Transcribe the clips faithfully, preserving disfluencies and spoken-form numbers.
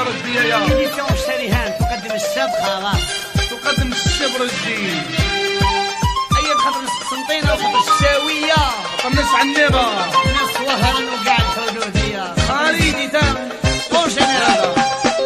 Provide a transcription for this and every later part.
ربي يا إديسيون شريهان تقدم الشاب خلاص تقدم الشبر الجديد. أي بخاطر القسنطينة وخاطر الشاوية طنش عنيبة الناس وهران وكاع الحدودية خالدي تام طوش أنا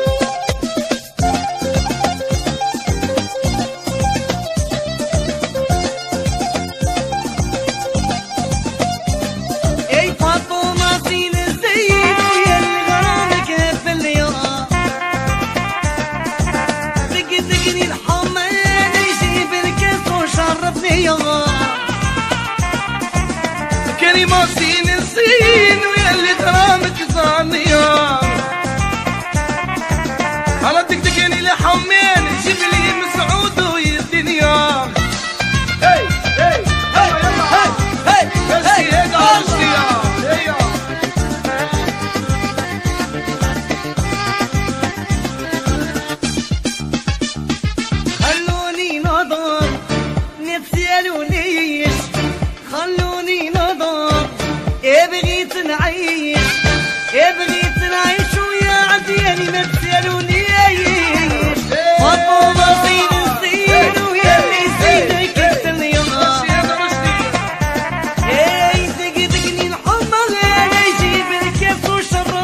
كلمة سين السين ويا اللي ترامك صانية على تكتكني لحمين جيب لي مسعود ويا الدنيا. هي هي هي هي هي هي هي خلوني نظر نفسي قالوليش خلوني نظر ايه بغيت نعيش ايه بغيت نعيش ويا عدياني ما تسألونيش مطلوبة زين الزين ويا اللي زينك اكتني ايه تقدقني نحمر انا يجيب الكاس وشرفني.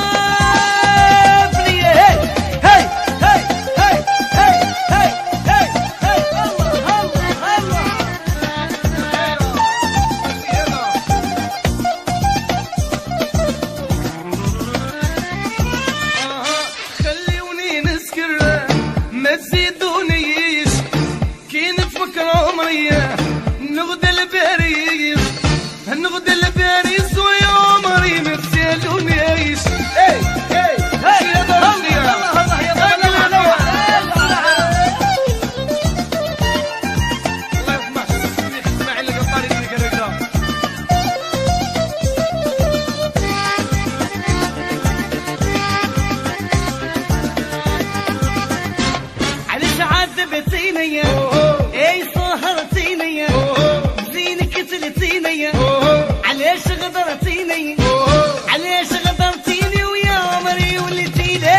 هي هي هي هي هي هي هي هي الله الله الله خليوني نسكر ما تزيدونيش كي نتفكر عمري نغدى الباريس نغدى الباريس ويا عمري ما تسالونيش. اي اي اي يا ضربني الله يا ضربني الله يسمح اسمع اللي قطاري اللي كركدا علاش عذبتيني اي سهرتيني زينك قتلتيني علاش غدرتيني علاش غدرتيني ويا عمري وليتيني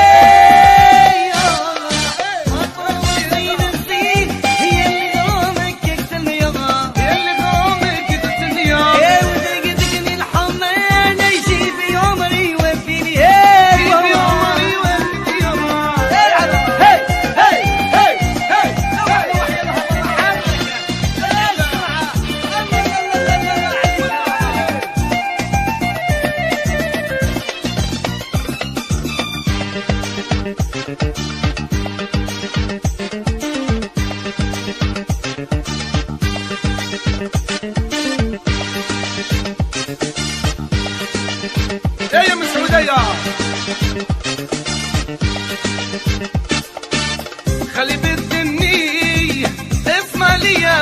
زين الزين هي اللي غرامك قتلني هي اللي غرامك قتلني ايه وتقدقني الحمى انا يجيب عمري وفيني يا عمري وانت يا ما هي هي هي يا مسعودية خلي بدني اسمع لي يا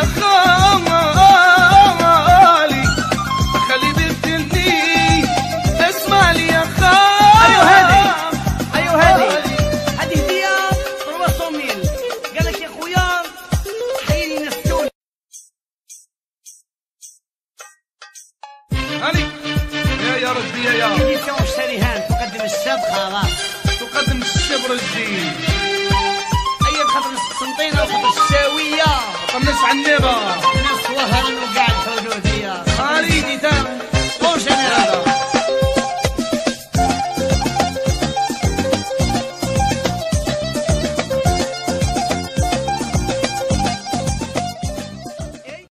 خالي خلي بدني اسمع لي يا خالي. ايوه هذه ايوه هذه هذه هديه ثلاثمية ميل قال لك يا خويا حيني نستول هاني يا يا ربي يا إديسيون شريهان تقدم الشاب خلاص تقدم الشبر الجديد. أي بخاطر القسنطينة وخاطر الشاوية طنش عنيبة